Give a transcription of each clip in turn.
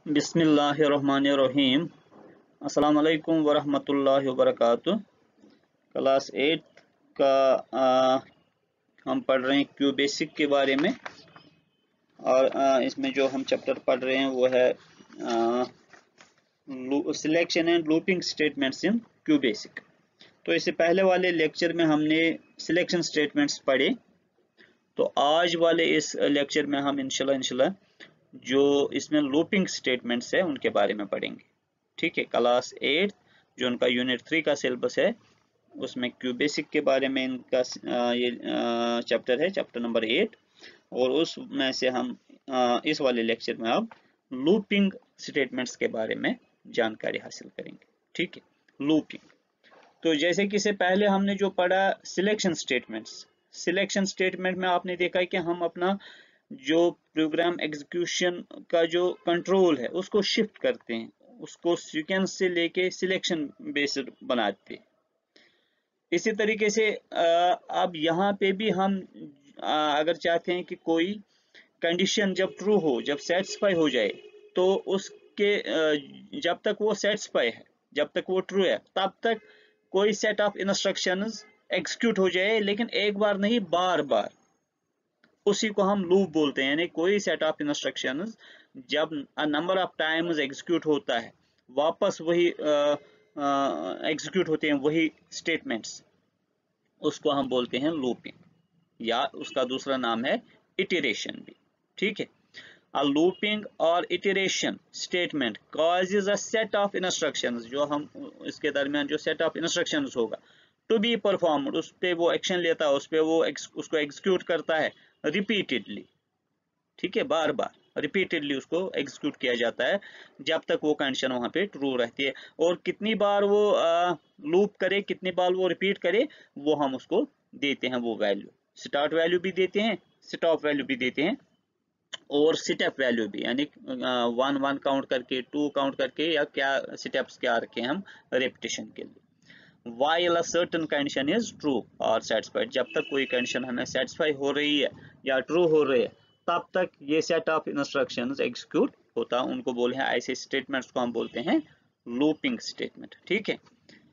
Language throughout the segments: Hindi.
बिस्मिल्लाहिर्रहमानिर्रहीम। अस्सलाम वालेकुम वरहमतुल्लाहि वबरकातुह। क्लास 8 का हम पढ़ रहे हैं क्यू बेसिक के बारे में। और इसमें जो हम चैप्टर पढ़ रहे हैं वो है selection and looping statements in QBasic. तो इससे पहले वाले लेक्चर में हमने सिलेक्शन स्टेटमेंट्स पढ़े। तो आज वाले इस लेक्चर में हम इंशाल्लाह जो इसमें लूपिंग स्टेटमेंट्स है उनके बारे में पढ़ेंगे। ठीक है, क्लास 8 जो उनका यूनिट 3 का सिलेबस है उसमें क्यू बेसिक के बारे में इनका ये चैप्टर है, चैप्टर नंबर 8। और उसमें से हम इस वाले लेक्चर में अब लूपिंग स्टेटमेंट्स के बारे में जानकारी हासिल करेंगे। ठीक है, लूपिंग। तो जैसे कि इससे पहले हमने जो पढ़ा सिलेक्शन स्टेटमेंट्स, सिलेक्शन स्टेटमेंट में आपने देखा है कि हम अपना जो प्रोग्राम एग्जीक्यूशन का जो कंट्रोल है उसको शिफ्ट करते हैं, उसको सीक्वेंस से लेके सिलेक्शन बेस्ड बनाते हैं। इसी तरीके से अब यहाँ पे भी हम अगर चाहते हैं कि कोई कंडीशन जब ट्रू हो, जब सेटिस्फाई हो जाए, तो उसके जब तक वो सेटिस्फाई है, जब तक वो ट्रू है, तब तक कोई सेट ऑफ इंस्ट्रक्शंस एग्जीक्यूट हो जाए, लेकिन एक बार नहीं बार बार। उसी को हम लूप बोलते हैं, यानी कोई सेट ऑफ इंस्ट्रक्शंस जब नंबर ऑफ टाइम्स एग्जीक्यूट होता है, वापस वही एग्जीक्यूट होते हैं वही स्टेटमेंट्स, उसको हम बोलते हैं लूपिंग, या उसका दूसरा नाम है इटरेशन भी। ठीक है, a looping or iteration statement causes a set of instructions, जो हम इसके दरमियान जो set of instructions होगा to be performed, उस पे वो एक्शन लेता है, उस पे वो उसको एग्जीक्यूट करता है रिपीटेडली। ठीक है, बार बार रिपीटेडली उसको एग्जीक्यूट किया जाता है जब तक वो कंडीशन वहां पे ट्रू रहती है। और कितनी बार वो लूप करे, कितनी बार वो रिपीट करे, वो हम उसको देते हैं वो वैल्यू। स्टार्ट वैल्यू भी देते हैं, स्टॉप वैल्यू भी देते हैं, और स्टेप वैल्यू भी, यानी 1 काउंट करके, 2 काउंट करके, या क्या स्टेप्स क्या रखे हम रेपिटेशन के लिए। while a certain condition is true or satisfied, जब तक कोई कंडीशन हमें सेटिस्फाई हो रही है या ट्रू हो रही है, तब तक ये सेट ऑफ इंस्ट्रक्शंस एग्जीक्यूट होता है। उनको बोले हैं, ऐसे स्टेटमेंट्स को हम बोलते हैं लूपिंग स्टेटमेंट। ठीक है,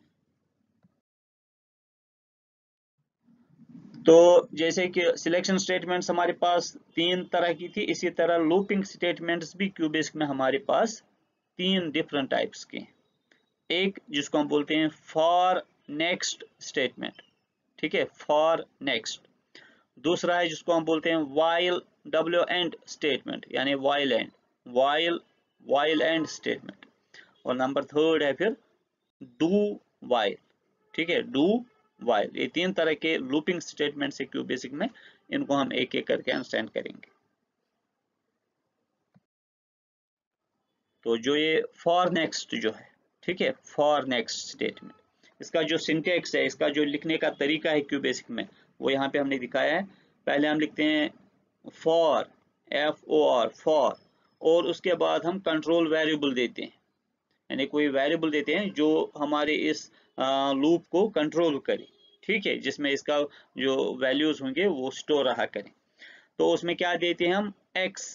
तो जैसे कि सिलेक्शन स्टेटमेंट्स हमारे पास 3 तरह की थी, इसी तरह लूपिंग स्टेटमेंट्स भी क्यू बेसिक में हमारे पास 3 डिफरेंट टाइप्स के। एक जिसको हम बोलते हैं फॉर नेक्स्ट स्टेटमेंट, ठीक है, फॉर नेक्स्ट। दूसरा है जिसको हम बोलते हैं वाइल डब्ल्यू एंड स्टेटमेंट, यानी while end, while end statement. और नंबर 3 है फिर डू वाइल। ठीक है, डू वाइल। ये 3 तरह के लूपिंग स्टेटमेंट है क्यू बेसिक में, इनको हम एक एक करके अंडरस्टैंड करेंगे। तो जो ये फॉर नेक्स्ट जो है, ठीक है, फॉर नेक्स्ट स्टेटमेंट, इसका जो सिंटेक्स है, इसका जो लिखने का तरीका है क्यू बेसिक में, वो यहाँ पे हमने दिखाया है। पहले हम लिखते हैं फॉर, FOR, फॉर, और उसके बाद हम कंट्रोल वेरिएबल देते हैं, यानी कोई वेरिएबल देते हैं जो हमारे इस लूप को कंट्रोल करे। ठीक है, जिसमें इसका जो वैल्यूज होंगे वो स्टोर रहा करें। तो उसमें क्या देते हैं हम, x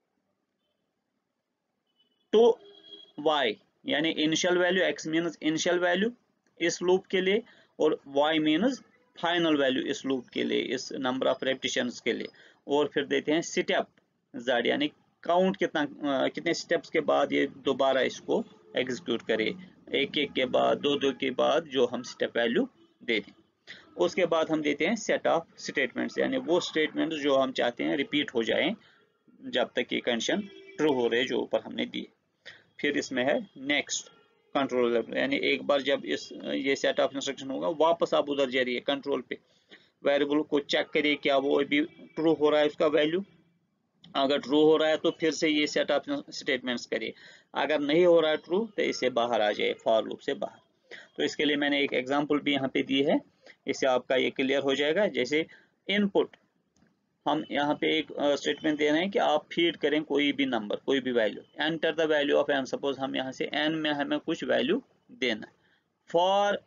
टू y, यानी initial value, x means initial value इस लूप के लिए, और y मीन्स फाइनल वैल्यू इस लूप के लिए, इस नंबर ऑफ रेपिटेशंस के लिए। और फिर देते हैं स्टेप z, यानी काउंट कितना, कितने स्टेप्स के बाद ये दोबारा इसको एग्जीक्यूट करे, एक एक के बाद, दो दो के बाद जो हम स्टेप वैल्यू दे दें। उसके बाद हम देते हैं सेट ऑफ स्टेटमेंट्स, यानी वो स्टेटमेंट्स जो हम चाहते हैं रिपीट हो जाएं जब तक ये कंडीशन ट्रू हो रहे जो ऊपर हमने दिए। फिर इसमें है नेक्स्ट कंट्रोल, यानी एक बार जब इस ये सेट ऑफ इंस्ट्रक्शन होगा, वापस आप उधर जाइए कंट्रोल पे, वेरिएबल को चेक करिए क्या वो अभी ट्रू हो रहा है उसका वैल्यू। अगर ट्रू हो रहा है तो फिर से ये सेट ऑफ स्टेटमेंट्स करिए, अगर नहीं हो रहा है ट्रू तो इससे बाहर आ जाए, फॉर लूप से बाहर। तो इसके लिए मैंने एक एग्जांपल भी यहाँ पे दी है, इससे आपका ये क्लियर हो जाएगा। जैसे इनपुट, हम यहाँ पे एक स्टेटमेंट दे रहे हैं कि आप फीड करें कोई भी नंबर, कोई भी value, enter the value of N. Suppose हम यहाँ से एन में हमें कुछ वैल्यू देना है। फॉर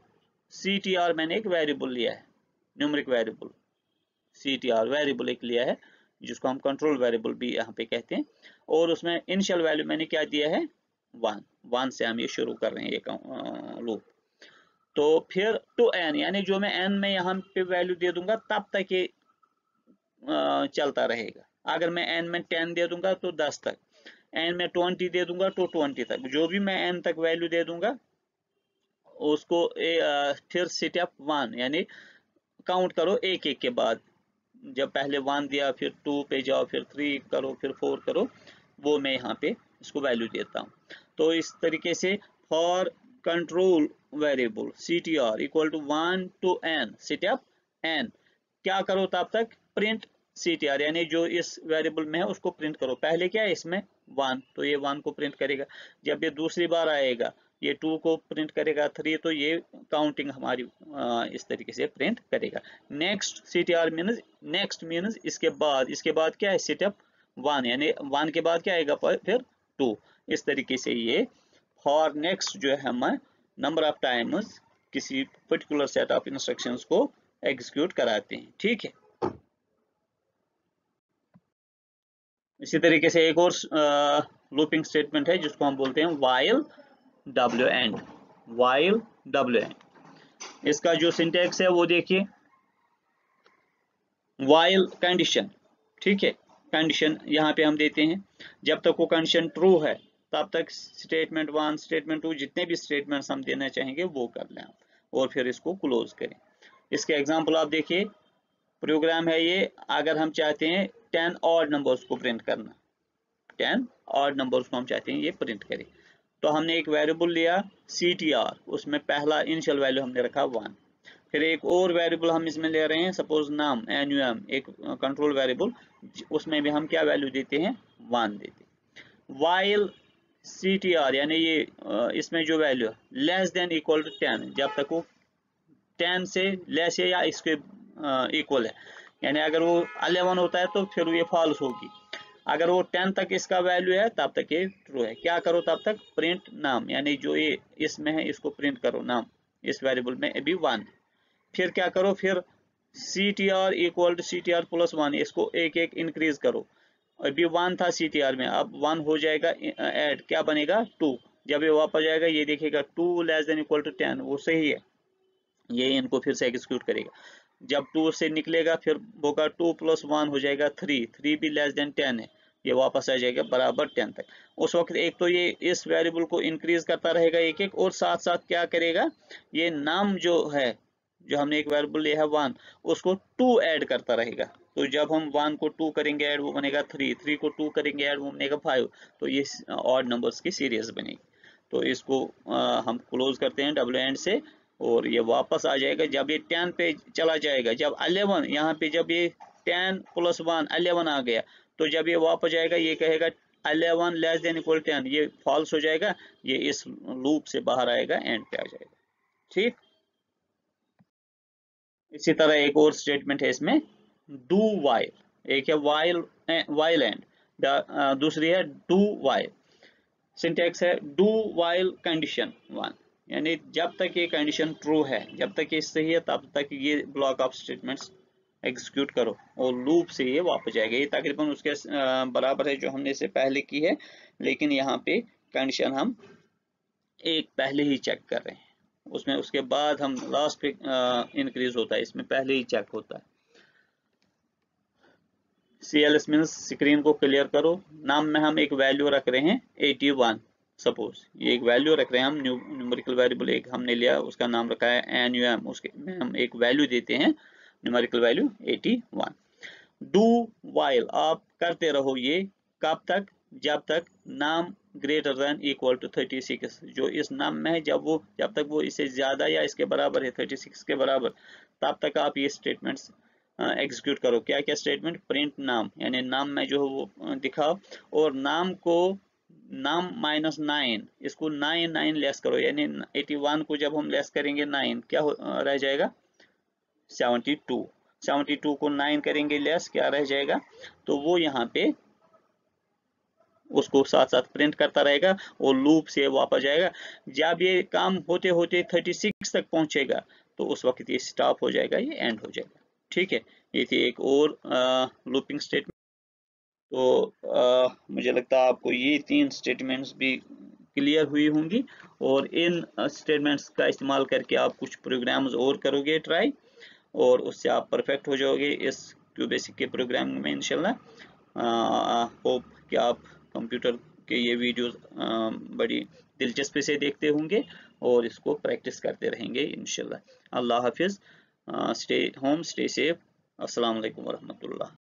CTR मैंने एक वेरिएबल लिया है, न्यूमेरिक वेरिएबल CTR वेरिएबल एक लिया है, जिसको हम कंट्रोल वेरिएबल भी यहाँ पे कहते हैं, और उसमें इनिशियल वैल्यू मैंने क्या दिया है 1 से हम ये शुरू कर रहे हैं ये लूप। तो फिर टू n, यानी जो मैं n में यहाँ पे वैल्यू दे दूंगा तब तक ये चलता रहेगा। अगर मैं n में 10 दे दूंगा तो 10 तक, n में 20 दे दूंगा तो 20 तक, जो भी मैं n तक वैल्यू दे दूंगा उसको फिर स्टेप 1 यानी काउंट करो एक एक के बाद, जब पहले 1 दिया फिर 2 पे जाओ, फिर 3 करो, फिर 4 करो, वो मैं यहाँ पे इसको वैल्यू देता हूँ। तो इस तरीके से for control variable CTR equal to 1 to n, step n क्या करो तब तक प्रिंट CTR, यानी जो इस वेरिएबल में है उसको प्रिंट करो। पहले क्या है इसमें 1, तो ये 1 को प्रिंट करेगा। जब ये दूसरी बार आएगा ये 2 को प्रिंट करेगा, 3, तो ये काउंटिंग हमारी इस तरीके से प्रिंट करेगा। नेक्स्ट CTR मीन्स इसके बाद क्या है स्टेप 1, यानी 1 के बाद क्या आएगा फिर 2। इस तरीके से ये फॉर नेक्स्ट जो है हम नंबर ऑफ टाइम्स किसी पर्टिकुलर सेट ऑफ इंस्ट्रक्शंस को एग्जीक्यूट कराते हैं। ठीक है, इसी तरीके से एक और लूपिंग स्टेटमेंट है जिसको हम बोलते हैं while w end। इसका जो सिंटैक्स है वो देखिए, while कंडीशन, ठीक है, कंडीशन यहाँ पे हम देते हैं, जब तक वो कंडीशन ट्रू है तब तक स्टेटमेंट 1 स्टेटमेंट 2 जितने भी स्टेटमेंट्स हम देना चाहेंगे वो कर लें और फिर इसको क्लोज करें। इसके एग्जांपल आप देखिए, प्रोग्राम है ये, अगर हम चाहते हैं 10 ऑड नंबर्स को प्रिंट करना, 10 ऑड नंबर्स को हम चाहते हैं ये प्रिंट करें, तो हमने एक वेरिएबल लिया CTR, उसमें पहला इनिशियल वैल्यू हमने रखा 1। फिर एक और वेरिएबल हम इसमें ले रहे हैं, सपोज नाम NUM, एक कंट्रोल वेरिएबल, उसमें भी हम क्या वैल्यू देते हैं 1 देते हैं। while CTR यानी ये इसमें जो value less than equal to 10, जब तक वो 10 से लेस है या इसके इक्वल है, यानी अगर वो 11 होता है तो फिर ये फॉल्स होगी, अगर वो 10 तक इसका वैल्यू है तब तक ये ट्रू है। क्या करो तब तक प्रिंट नाम, यानी जो ये इसमें है इसको प्रिंट करो नाम, इस वेरिएबल में अभी 1। फिर क्या करो, फिर CTR equal to CTR plus 1, इसको एक एक इंक्रीज करो। अभी 1 था CTR में, अब 1 हो जाएगा ऐड, क्या बनेगा 2। जब ये वापस जाएगा ये देखेगा 2 लेस देन इक्वल टू 10, वो सही है, ये इनको फिर से एग्जीक्यूट करेगा। जब 2 से निकलेगा फिर होगा 2 + 1 हो जाएगा 3, 3 भी लेस देन 10 है, ये वापस आ जाएगा बराबर 10 तक। उस वक्त एक तो ये इस वेरिएबल को इंक्रीज करता रहेगा एक एक, और साथ साथ क्या करेगा, ये नाम जो है, जो हमने एक वेरिएबल लिया है 1, उसको 2 ऐड करता रहेगा। तो जब हम 1 को 2 करेंगे ऐड, वो बनेगा 3, 3 को 2 करेंगे ऐड, वो बनेगा 5, तो ये ऑड नंबर्स की सीरीज बनेगी। तो इसको हम क्लोज करते हैं डब्ल्यू एंड से, और ये वापस आ जाएगा जब ये 10 पे चला जाएगा। जब 11 यहाँ पे, जब ये 10 + 1 11 आ गया, तो जब ये वापस जाएगा ये कहेगा 11 लेस देन इक्वल 10, ये फॉल्स हो जाएगा, ये इस लूप से बाहर आएगा, एंड पे आ जाएगा। ठीक, इसी तरह एक और स्टेटमेंट है इसमें डू वाइल, एक है वाइल एंड, दूसरी है डू वाइल। सिंटैक्स है डू वाइल कंडीशन 1, यानी जब तक ये कंडीशन ट्रू है, जब तक ये सही है, तब तक ये ब्लॉक ऑफ स्टेटमेंट्स एग्जीक्यूट करो, और लूप से ये वापस जाएगा। ये तकरीबन उसके बराबर है जो हमने इससे पहले की है, लेकिन यहाँ पे कंडीशन हम एक पहले ही चेक कर रहे हैं, उसमें उसके बाद हम लास्ट पे इंक्रीज होता है, इसमें पहले ही चेक होता है। CLS मीन्स स्क्रीन को क्लियर करो। नाम में हम एक वैल्यू रख रहे हैं 81, सपोज ये एक वैल्यू रख रहे हैं हम, न्यूमेरिकल वेरिएबल एक हमने लिया, उसका नाम रखा है NUM, उसके में हम एक वैल्यू देते हैं न्यूमेरिकल वैल्यू 81। डू वाइल आप करते रहो ये, कब तक, जब तक नाम ग्रेटर देन इक्वल टू 36, जो इस नाम में है, जब तक वो इससे ज्यादा या इसके बराबर है 36 के बराबर, तब तक आप ये स्टेटमेंट्स एग्जीक्यूट करो। क्या क्या स्टेटमेंट, प्रिंट नाम, यानी नाम में जो है वो दिखाओ, और नाम को नाम -9, इसको 9 लेस करो, यानी 81 को जब हम लेस करेंगे 9, क्या रह जाएगा 72, 72 को 9 करेंगे लेस, क्या रह जाएगा, तो वो यहाँ पे उसको साथ साथ प्रिंट करता रहेगा और लूप से वापस जाएगा। जब ये काम होते होते 36 तक पहुंचेगा तो उस वक्त ये स्टॉप हो जाएगा, ये एंड हो जाएगा। ठीक है, ये थी एक और लूपिंग स्टेटमेंट। तो मुझे लगता है आपको ये 3 स्टेटमेंट्स भी क्लियर हुई होंगी, और इन स्टेटमेंट्स का इस्तेमाल करके आप कुछ प्रोग्राम्स और करोगे ट्राई, और उससे आप परफेक्ट हो जाओगे इस क्यूबेसिक के प्रोग्रामिंग में इंशाल्लाह। होप कि आप कंप्यूटर के ये वीडियोस बड़ी दिलचस्पी से देखते होंगे और इसको प्रैक्टिस करते रहेंगे इंशाल्लाह। अल्लाह हाफिज़। Stay home, stay safe. अस्सलाम वालेकुम वरहमतुल्लाह।